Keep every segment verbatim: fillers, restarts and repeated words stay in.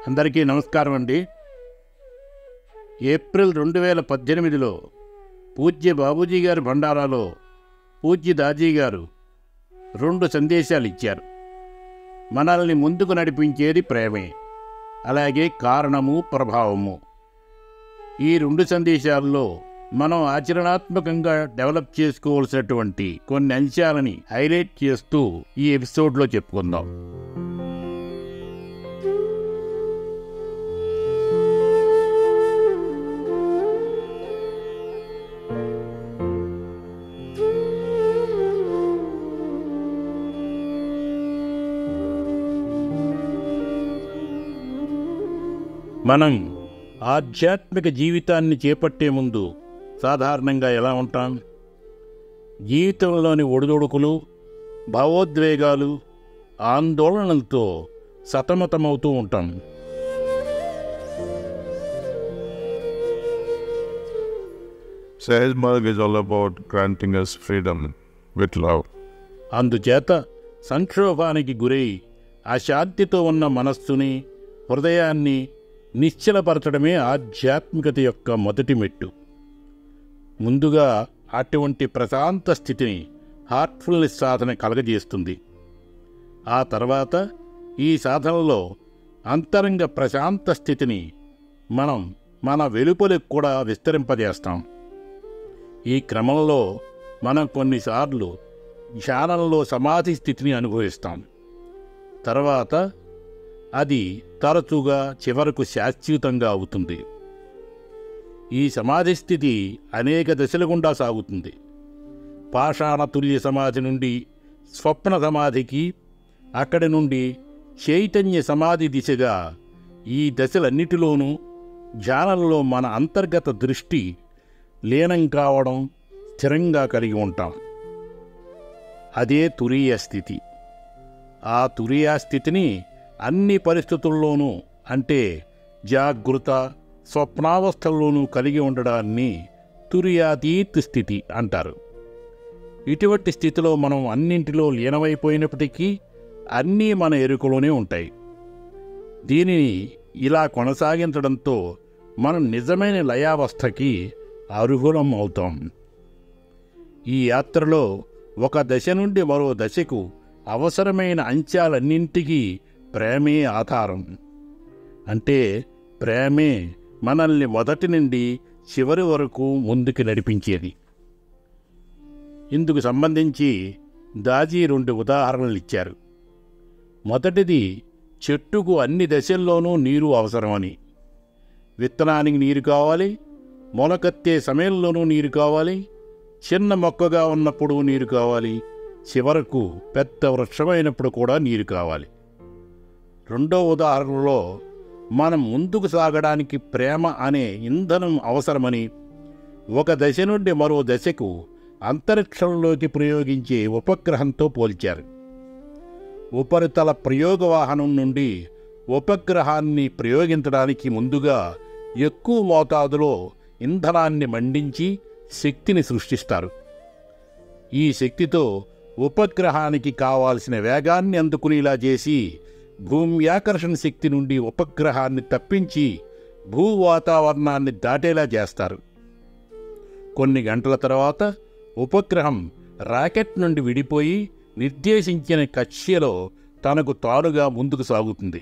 అందరికీ నమస్కారం అండి. ఏప్రిల్ రెండు వేల పద్దెనిమిదిలో పూజ్య బాబూజీ గారి భండారాలో పూజ్య దాజీ గారు రెండు సందేశాలు ఇచ్చారు. మనల్ని ముందుకు నడిపించేది ప్రేమే, అలాగే కారణము ప్రభావము. ఈ రెండు సందేశాల్లో మనం ఆచరణాత్మకంగా డెవలప్ చేసుకోవాల్సినటువంటి కొన్ని అంశాలని హైలైట్ చేస్తూ ఈ ఎపిసోడ్లో చెప్పుకుందాం. మనం ఆధ్యాత్మిక జీవితాన్ని చేపట్టే ముందు సాధారణంగా ఎలా ఉంటాం? జీవితంలోని ఒడిదొడుకులు, భావోద్వేగాలు, ఆందోళనలతో సతమతమవుతూ ఉంటాం. Sahaj Marg is all about granting us freedom with love. అందుచేత సంక్షోభానికి గురై అశాంతితో ఉన్న మనస్సుని, హృదయాన్ని నిశ్చలపరచడమే ఆధ్యాత్మికత యొక్క మొదటి మెట్టు. ముందుగా అటువంటి ప్రశాంత స్థితిని హార్ట్ఫుల్నెస్ సాధన కలగజేస్తుంది. ఆ తర్వాత ఈ సాధనలో అంతరంగ ప్రశాంత స్థితిని మనం మన వెలుపలకు కూడా విస్తరింపజేస్తాం. ఈ క్రమంలో మనం కొన్నిసార్లు ధ్యానంలో సమాధి స్థితిని అనుభవిస్తాం. తర్వాత అది తరచుగా చివరకు శాశ్వతంగా అవుతుంది. ఈ సమాధి స్థితి అనేక దశల గుండా సాగుతుంది. పాషాణతుల్య సమాధి నుండి స్వప్న సమాధికి, అక్కడి నుండి చైతన్య సమాధి దిశగా ఈ దశలన్నిటిలోనూ ధ్యానంలో మన అంతర్గత దృష్టి లీనం కావడం స్థిరంగా కలిగి ఉంటాం. అదే తురీయ స్థితి. ఆ తురీయ స్థితిని అన్ని పరిస్థితుల్లోనూ, అంటే జాగృత, స్వప్నావస్థల్లోనూ కలిగి ఉండడాన్ని తురియాతీత్ స్థితి అంటారు. ఇటువంటి స్థితిలో మనం అన్నింటిలో లీనమైపోయినప్పటికీ అన్నీ మన ఎరుకలోనే ఉంటాయి. దీనిని ఇలా కొనసాగించడంతో మనం నిజమైన లయావస్థకి అర్హులం అవుతాం. ఈ యాత్రలో ఒక దశ నుండి మరో దశకు అవసరమైన అంశాలన్నింటికీ ప్రేమే ఆధారం. అంటే ప్రేమే మనల్ని మొదటి నుండి చివరి వరకు ముందుకు నడిపించేది. ఇందుకు సంబంధించి దాజీ రెండు ఉదాహరణలు ఇచ్చారు. మొదటిది, చెట్టుకు అన్ని దశల్లోనూ నీరు అవసరమని. విత్తనానికి నీరు కావాలి, మొలకెత్తే సమయంలోనూ నీరు కావాలి, చిన్న మొక్కగా ఉన్నప్పుడు నీరు కావాలి, చివరకు పెద్ద వృక్షమైనప్పుడు కూడా నీరు కావాలి. రెండో ఉదాహరణలో మనం ముందుకు సాగడానికి ప్రేమ అనే ఇంధనం అవసరమని, ఒక దశ నుండి మరో దశకు అంతరిక్షంలోకి ప్రయోగించే ఉపగ్రహంతో పోల్చారు. ఉపరితల ప్రయోగ వాహనం నుండి ఉపగ్రహాన్ని ప్రయోగించడానికి ముందుగా ఎక్కువ మోతాదులో ఇంధనాన్ని మండించి శక్తిని సృష్టిస్తారు. ఈ శక్తితో ఉపగ్రహానికి కావాల్సిన వేగాన్ని అందుకునేలా చేసి భూమ్యాకర్షణ శక్తి నుండి ఉపగ్రహాన్ని తప్పించి భూ వాతావరణాన్ని దాటేలా చేస్తారు. కొన్ని గంటల తర్వాత ఉపగ్రహం రాకెట్ నుండి విడిపోయి నిర్దేశించిన కక్ష్యలో తనకు తానుగా ముందుకు సాగుతుంది.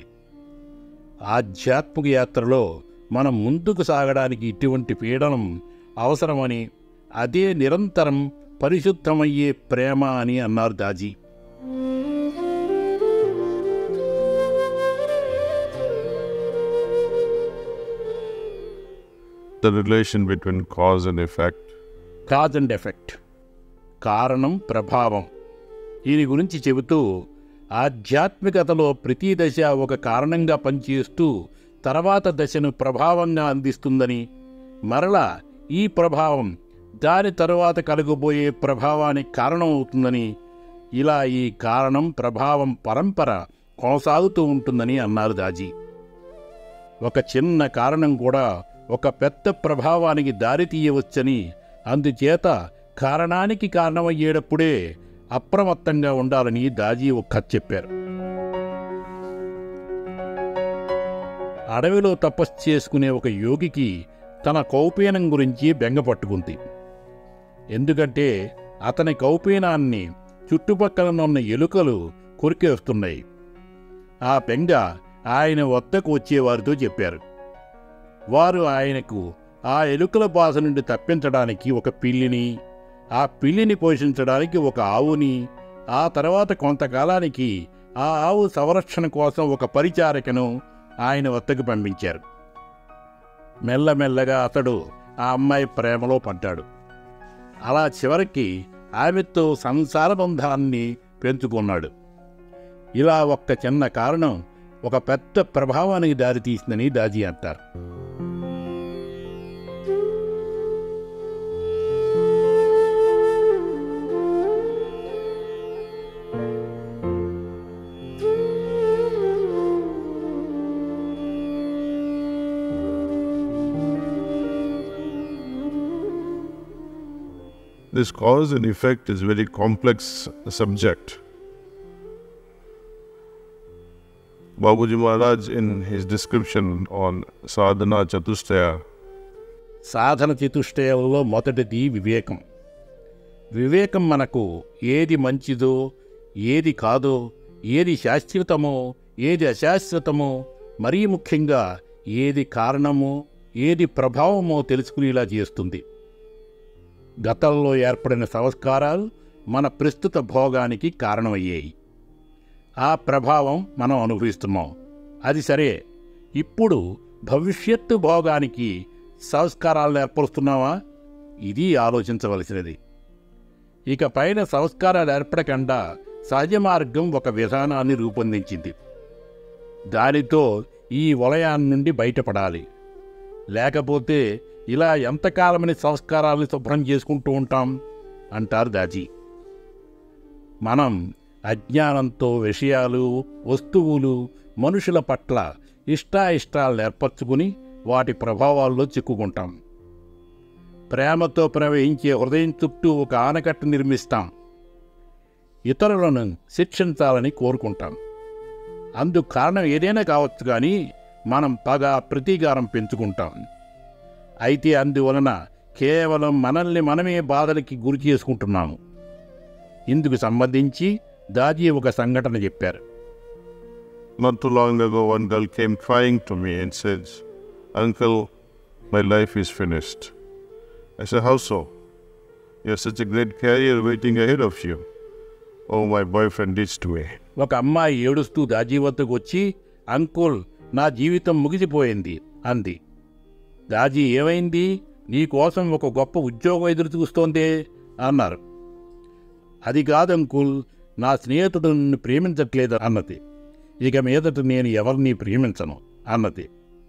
ఆధ్యాత్మిక యాత్రలో మనం ముందుకు సాగడానికి ఇటువంటి పీడనం అవసరమని, అదే నిరంతరం పరిశుద్ధమయ్యే ప్రేమ అని అన్నారు Daaji. The relation between cause and effect. Cause and effect, కారణం ప్రభావం. దీని గురించి చెబుతూ ఆధ్యాత్మికతలో ప్రతి దశ ఒక కారణంగా పనిచేస్తూ తర్వాత దశను ప్రభావంగా అందిస్తుందని, మరలా ఈ ప్రభావం దాని తరువాత కలగబోయే ప్రభావానికి కారణం అవుతుందని, ఇలా ఈ కారణం ప్రభావం పరంపర కొనసాగుతూ ఉంటుందని అన్నారు దాజీ. ఒక చిన్న కారణం కూడా ఒక పెద్ద ప్రభావానికి దారి తీయవచ్చని, అందుచేత కారణానికి కారణమయ్యేటప్పుడే అప్రమత్తంగా ఉండాలని దాజీ ఒక కథ చెప్పారు. అడవిలో తపస్సు చేసుకునే ఒక యోగికి తన కౌపీనం గురించి బెంగ పట్టుకుంది. ఎందుకంటే అతని కౌపీనాన్ని చుట్టుపక్కల ఉన్న ఎలుకలు కొరికేస్తున్నాయి. ఆ బెంగ ఆయన వద్దకు వచ్చేవారితో చెప్పారు. వారు ఆయనకు ఆ ఎలుకల బాధ నుండి తప్పించడానికి ఒక పిల్లిని, ఆ పిల్లిని పోషించడానికి ఒక ఆవుని, ఆ తర్వాత కొంతకాలానికి ఆ ఆవు సంరక్షణ కోసం ఒక పరిచారికను ఆయన వద్దకు పంపించారు. మెల్లమెల్లగా అతడు ఆ అమ్మాయి ప్రేమలో పడ్డాడు. అలా చివరికి ఆమెతో సంసార బంధాన్ని పెంచుకున్నాడు. ఇలా ఒక్క చిన్న కారణం ఒక పెద్ద ప్రభావానికి దారితీసిందని దాజీ అంటారు. This cause and effect is a very complex subject. Babuji Maharaj, in his description on Sadhana Chatushtaya, సాధన చతుష్టయంలో మొదటిది వివేకం. వివేకం మనకు ఏది మంచిదో, ఏది కాదో, ఏది శాశ్వతమో, ఏది అశాశ్వతమో, మరీ ముఖ్యంగా ఏది కారణమో, ఏది ప్రభావమో తెలుసుకునేలా చేస్తుంది. గతంలో ఏర్పడిన సంస్కారాలు మన ప్రస్తుత భోగానికి కారణమయ్యాయి. ఆ ప్రభావం మనం అనుభవిస్తున్నాం. అది సరే, ఇప్పుడు భవిష్యత్తు భోగానికి సంస్కారాలను ఏర్పరుస్తున్నావా? ఇది ఆలోచించవలసినది. ఇక పైన సంస్కారాలు ఏర్పడకుండా సహజ మార్గం ఒక విధానాన్ని రూపొందించింది. దానితో ఈ వలయాన్ని నుండి బయటపడాలి. లేకపోతే ఇలా ఎంతకాలమని సంస్కారాలను శుభ్రం చేసుకుంటూ ఉంటాం అంటారు దాజీ. మనం అజ్ఞానంతో విషయాలు, వస్తువులు, మనుషుల పట్ల ఇష్టాయిష్టాలను ఏర్పరచుకుని వాటి ప్రభావాల్లో చిక్కుకుంటాం. ప్రేమతో ప్రవహించే హృదయం చుట్టూ ఒక ఆనకట్ట నిర్మిస్తాం. ఇతరులను శిక్షించాలని కోరుకుంటాం. అందుకు కారణం ఏదైనా కావచ్చు, కానీ మనం పగ, ప్రతీకారం పెంచుకుంటాం. అయితే అందువలన కేవలం మనల్ని మనమే బాధలకి గురి చేసుకుంటున్నాము. ఇందుకు సంబంధించి దాజీ ఒక సంఘటన చెప్పారు. not too long ago, one girl came crying to me and said, "Uncle, my life is finished." I said, "How so? You have such a great career waiting ahead of you." "Oh, my boyfriend ditched me." ఒక అమ్మాయి ఏడుస్తూ దాజీ వద్దకు వచ్చి, uncle, నా జీవితం ముగిసిపోయింది అంది. దాజీ, ఏమైంది? నీకోసం ఒక గొప్ప ఉద్యోగం ఎదురు చూస్తోందే అన్నారు. అది కాదంకుల్, నా స్నేహితుడు నన్ను ప్రేమించట్లేదు అన్నది. ఇక మీదట నేను ఎవరిని ప్రేమించను అన్నది.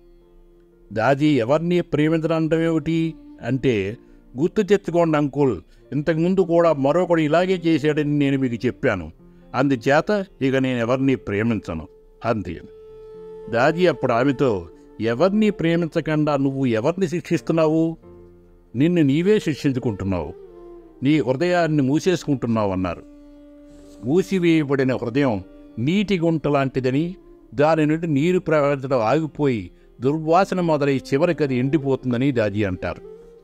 దాజీ, ఎవరిని ప్రేమించడంటమేమిటి అంటే, గుర్తు తెచ్చుకోండి అంకుల్, ఇంతకుముందు కూడా మరొకడు ఇలాగే చేశాడని నేను మీకు చెప్పాను. అందుచేత ఇక నేను ఎవరిని ప్రేమించను అంది. దాజీ అప్పుడు ఆమెతో, ఎవరిని ప్రేమించకుండా నువ్వు ఎవరిని శిక్షిస్తున్నావు? నిన్ను నీవే శిక్షించుకుంటున్నావు. నీ హృదయాన్ని మూసేసుకుంటున్నావు అన్నారు. మూసివేయబడిన హృదయం నీటి గుంట లాంటిదని, దాని నుండి నీరు ప్రవహించడం ఆగిపోయి దుర్వాసన మొదలై చివరికి అది ఎండిపోతుందని దాజీ అంటారు.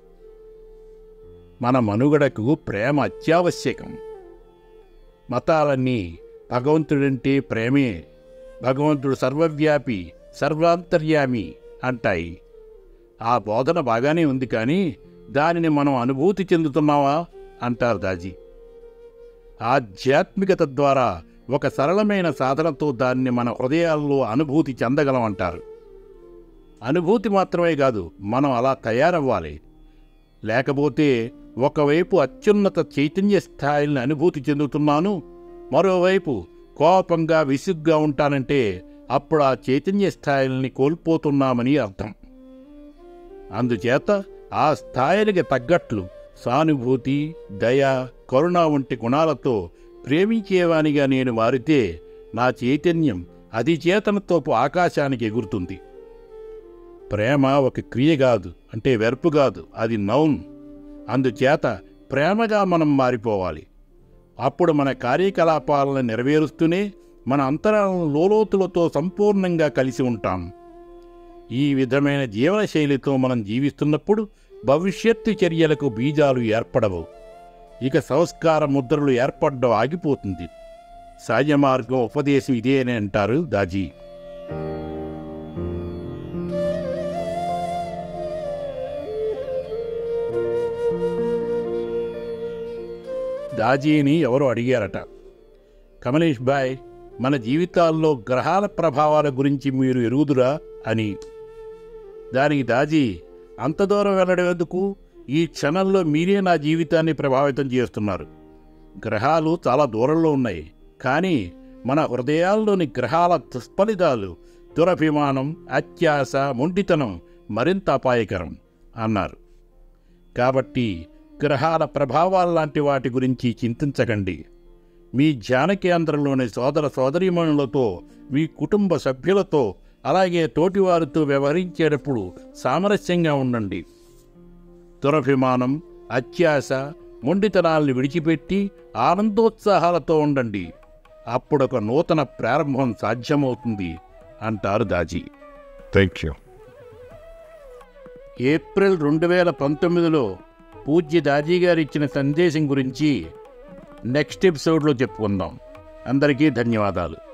మన మనుగడకు ప్రేమ అత్యావశ్యకం. మతాలన్నీ భగవంతుడంటే ప్రేమే, భగవంతుడు సర్వవ్యాపి, సర్వాంతర్యామి అంటాయి. ఆ బోధన బాగానే ఉంది, కానీ దానిని మనం అనుభూతి చెందుతున్నావా అంటారు దాజీ. ఆధ్యాత్మికత ద్వారా ఒక సరళమైన సాధనతో దాన్ని మన హృదయాల్లో అనుభూతి చెందగలం అంటారు. అనుభూతి మాత్రమే కాదు, మనం అలా తయారవ్వాలి. లేకపోతే ఒకవైపు అత్యున్నత చైతన్య స్థాయిని అనుభూతి చెందుతున్నాను, మరోవైపు కోపంగా విసుగ్గా ఉంటానంటే అప్పుడు ఆ చైతన్య స్థాయిల్ని కోల్పోతున్నామని అర్థం. అందుచేత ఆ స్థాయిలకి తగ్గట్లు సానుభూతి, దయ, కరుణ వంటి గుణాలతో ప్రేమించేవానిగా నేను మారితే నా చైతన్యం అధిచేతనతో ఆకాశానికి ఎగురుతుంది. ప్రేమ ఒక క్రియ కాదు, అంటే వెర్పు కాదు, అది నౌన్. అందుచేత ప్రేమగా మనం మారిపోవాలి. అప్పుడు మన కార్యకలాపాలను నెరవేరుస్తూనే మన అంతరాలను లోలోతులతో సంపూర్ణంగా కలిసి ఉంటాం. ఈ విధమైన జీవనశైలితో మనం జీవిస్తున్నప్పుడు భవిష్యత్తు చర్యలకు బీజాలు ఏర్పడవు. ఇక సంస్కార ముద్రలు ఏర్పడడం ఆగిపోతుంది. సహజ మార్గం ఉపదేశం ఇదే అని అంటారు దాజీ. దాజీని ఎవరో అడిగారట, కమలేష్ భాయ్, మన జీవితాల్లో గ్రహాల ప్రభావాల గురించి మీరు ఎరుగుదురా అని. దానికి దాజీ, అంత దూరం వెళ్ళడం ఎందుకు, ఈ క్షణంలో మీరే నా జీవితాన్ని ప్రభావితం చేస్తున్నారు. గ్రహాలు చాలా దూరంలో ఉన్నాయి, కానీ మన హృదయాల్లోని గ్రహాల దుష్ఫలితాలు, దురభిమానం, అత్యాశ, మొండితనం మరింత అపాయకరం అన్నారు. కాబట్టి గ్రహాల ప్రభావాల్లాంటి వాటి గురించి చింతించకండి. మీ ధ్యాన కేంద్రంలోని సోదర సోదరీమణులతో, మీ కుటుంబ సభ్యులతో, అలాగే తోటివారితో వ్యవహరించేటప్పుడు సామరస్యంగా ఉండండి. దురభిమానం, అత్యాశ, మొండితనాల్ని విడిచిపెట్టి ఆనందోత్సాహాలతో ఉండండి. అప్పుడొక నూతన ప్రారంభం సాధ్యమవుతుంది అంటారు దాజీ. Thank you. ఏప్రిల్ రెండు వేల పంతొమ్మిదిలో పూజ్య దాజీ గారు ఇచ్చిన సందేశం గురించి నెక్స్ట్ ఎపిసోడ్లో చెప్పుకుందాం. అందరికీ ధన్యవాదాలు.